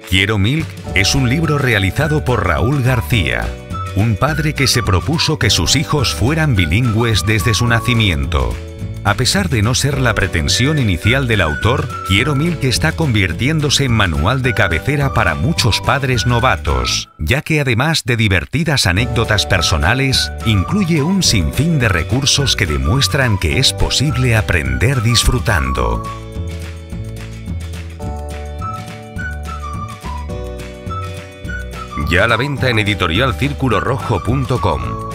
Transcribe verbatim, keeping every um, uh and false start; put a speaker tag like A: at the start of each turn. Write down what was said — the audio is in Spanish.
A: Quiero Milk es un libro realizado por Raúl García, un padre que se propuso que sus hijos fueran bilingües desde su nacimiento. A pesar de no ser la pretensión inicial del autor, Quiero Milk está convirtiéndose en manual de cabecera para muchos padres novatos, ya que además de divertidas anécdotas personales, incluye un sinfín de recursos que demuestran que es posible aprender disfrutando. Ya a la venta en editorial círculo rojo punto com.